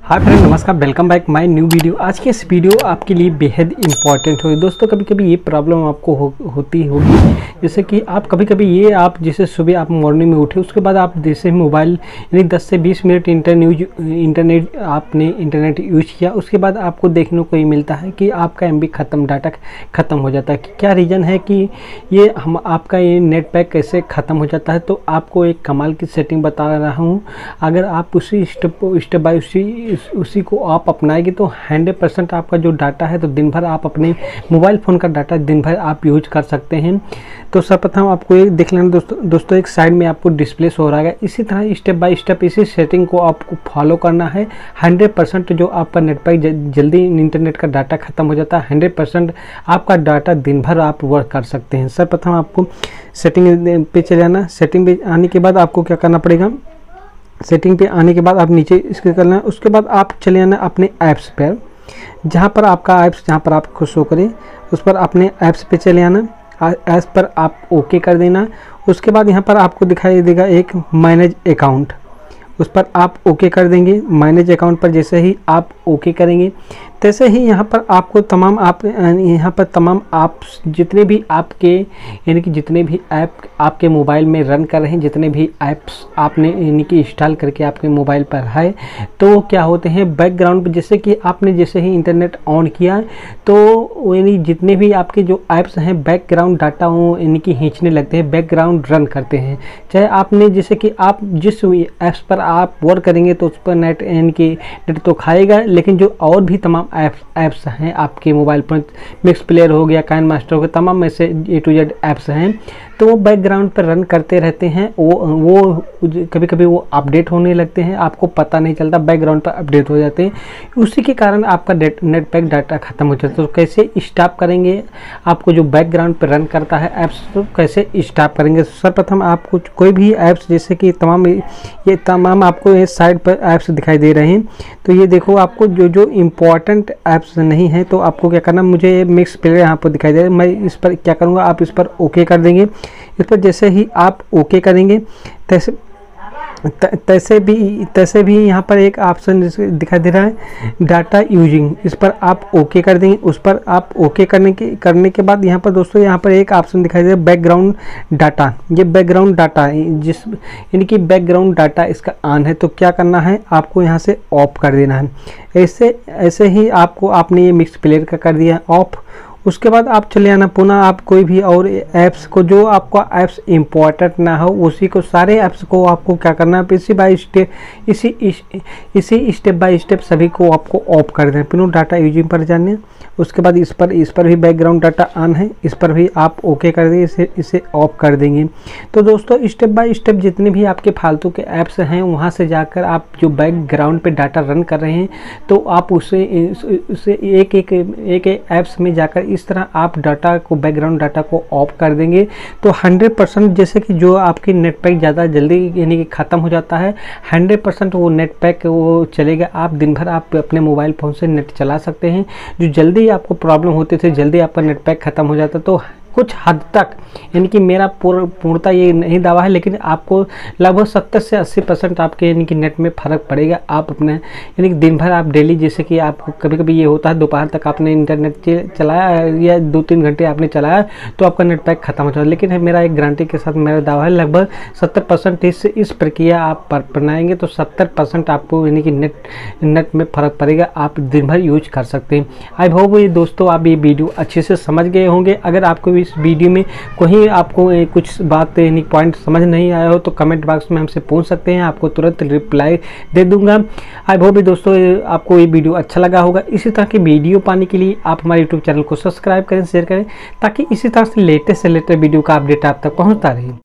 हाय friend, नमस्कार। Welcome back my new video. आज की इस वीडियो आपके लिए बेहद इंपॉर्टेंट होगी दोस्तों। कभी कभी ये प्रॉब्लम आपको होती होगी, जैसे कि आप कभी आप जैसे सुबह आप मॉर्निंग में उठे, उसके बाद आप जैसे मोबाइल यानी 10 से 20 मिनट इंटरनेट यूज किया, उसके बाद आपको देखने को ये मिलता है कि आपका MB ख़त्म, डाटा ख़त्म हो जाता है। क्या रीज़न है कि ये आपका ये नेट पैक कैसे ख़त्म हो जाता है, तो आपको एक कमाल की सेटिंग बता रहा हूँ। अगर आप उसी स्टेप बाय उसी को आप अपनाएंगे तो 100% आपका जो डाटा है, तो दिन भर आप अपने मोबाइल फ़ोन का डाटा दिन भर आप यूज कर सकते हैं। तो सर्वप्रथम आपको एक देख लेना दोस्तों, एक साइड में आपको डिस्प्ले हो रहा है। इसी तरह स्टेप बाय स्टेप इसी सेटिंग को आपको फॉलो करना है। 100% जो आपका नेट पैक जल्दी इंटरनेट का डाटा ख़त्म हो जाता है, 100% आपका डाटा दिन भर आप वर्क कर सकते हैं। सर्वप्रथम आपको सेटिंग पे चले जाना। सेटिंग पे आने के बाद आपको क्या करना पड़ेगा, सेटिंग पे आने के बाद आप नीचे इसके करना है। उसके बाद आप चले जाना अपने ऐप्स पर, जहाँ पर आपका ऐप्स जहाँ पर आपको शो करे उस पर अपने ऐप्स पे चले आना। ऐप्स पर आप ओके कर देना। उसके बाद यहाँ पर आपको दिखाई देगा एक मैनेज अकाउंट, उस पर आप ओके कर देंगे। मैनेज अकाउंट पर जैसे ही आप ओके करेंगे, तैसे ही यहाँ पर आपको तमाम ऐप्स जितने भी आपके यानी कि जितने भी ऐप आपके मोबाइल में रन कर रहे हैं, जितने भी ऐप्स आपने यानी कि इंस्टॉल करके आपके मोबाइल पर है, तो क्या होते हैं बैकग्राउंड पे, जैसे कि आपने जैसे ही इंटरनेट ऑन किया तो यानी जितने भी आपके जो ऐप्स हैं बैकग्राउंड डाटा वो यानी कि खींचने लगते हैं, बैकग्राउंड रन करते हैं। चाहे आपने जैसे कि आप जिस ऐप्स पर आप वर्क करेंगे तो उस पर नेट यानी कि नेट तो खाएगा, लेकिन जो और भी तमाम ऐप्स हैं आपके मोबाइल पर, मिक्स प्लेयर हो गया, काइन मास्टर हो गया, तमाम ऐसे A to Z ऐप्स हैं, तो वो बैकग्राउंड पर रन करते रहते हैं। वो कभी कभी वो अपडेट होने लगते हैं, आपको पता नहीं चलता, बैकग्राउंड पर अपडेट हो जाते हैं। उसी के कारण आपका नेट पैक डाटा ख़त्म हो जाता है। तो कैसे स्टॉप करेंगे, आपको जो बैकग्राउंड पर रन करता है ऐप्स, तो कैसे स्टॉप करेंगे। सर्वप्रथम आपको कोई भी ऐप्स, जैसे कि तमाम आपको ये साइड पर ऐप्स दिखाई दे रहे हैं, तो ये देखो आपको जो इम्पोर्टेंट ऐप्स नहीं है, तो आपको क्या करना, मुझे मिक्स प्लेयर यहाँ पर दिखाई दे रहा है, मैं इस पर क्या करूँगा, आप इस पर ओके कर देंगे। इस पर जैसे ही आप ओके करेंगे तैसे भी यहाँ पर एक ऑप्शन दिखाई दे रहा है डाटा यूजिंग, इस पर आप ओके कर देंगे। उस पर आप ओके करने के बाद यहाँ पर दोस्तों यहाँ पर एक ऑप्शन दिखाई दे रहा है बैकग्राउंड डाटा। ये बैकग्राउंड डाटा जिस यानी कि बैकग्राउंड डाटा इसका ऑन है, तो क्या करना है, आपको यहाँ से ऑफ कर देना है। ऐसे ही आपने ये मिक्स प्लेयर का कर दिया ऑफ। उसके बाद आप चले आना पुनः आप कोई भी और ऐप्स को, जो आपका ऐप्स इंपॉर्टेंट ना हो, उसी को सारे ऐप्स को आपको क्या करना है, इसी स्टेप बाय स्टेप सभी को आपको ऑफ कर देना। पुनः डाटा यूजिंग पर जाने, उसके बाद इस पर भी बैकग्राउंड डाटा ऑन है, इस पर भी आप ओके कर देंगे, इसे ऑफ कर देंगे। तो दोस्तों स्टेप बाय स्टेप जितने भी आपके फालतू के ऐप्स हैं, वहाँ से जाकर आप जो बैकग्राउंड पे डाटा रन कर रहे हैं, तो आप उसे एक ऐप्स में जाकर इस तरह आप डाटा को, बैकग्राउंड डाटा को ऑफ कर देंगे, तो 100% जैसे कि जो आपकी नेट पैक ज़्यादा जल्दी यानी कि ख़त्म हो जाता है, 100% वो नेट पैक वो चलेगा। आप दिन भर आप अपने मोबाइल फ़ोन से नेट चला सकते हैं। जो जल्दी आपको प्रॉब्लम होती थी, जल्दी आपका नेट पैक ख़त्म हो जाता, तो कुछ हद तक यानी कि मेरा पूर्णता ये नहीं दावा है, लेकिन आपको लगभग 70 से 80% आपके यानी कि नेट में फ़र्क पड़ेगा। आप अपने यानी कि दिन भर आप डेली, जैसे कि आपको कभी ये होता है दोपहर तक आपने इंटरनेट चलाया या 2-3 घंटे आपने चलाया, तो आपका नेट पैक ख़त्म हो जाता है। लेकिन मेरा एक गारंटी के साथ मेरा दावा है, लगभग 70% इस प्रक्रिया आप अपनाएंगे तो 70% आपको यानी कि नेट में फ़र्क पड़ेगा, आप दिन भर यूज कर सकते हैं। आई होप दोस्तों आप ये वीडियो अच्छे से समझ गए होंगे। अगर आपको इस वीडियो में कोई आपको कुछ बात यानी पॉइंट समझ नहीं आया हो, तो कमेंट बॉक्स में हमसे पूछ सकते हैं, आपको तुरंत रिप्लाई दे दूंगा। आई होप दोस्तों आपको ये वीडियो अच्छा लगा होगा। इसी तरह की वीडियो पाने के लिए आप हमारे YouTube चैनल को सब्सक्राइब करें, शेयर करें, ताकि इसी तरह से लेटेस्ट वीडियो का अपडेट आप तक पहुंचता रहे।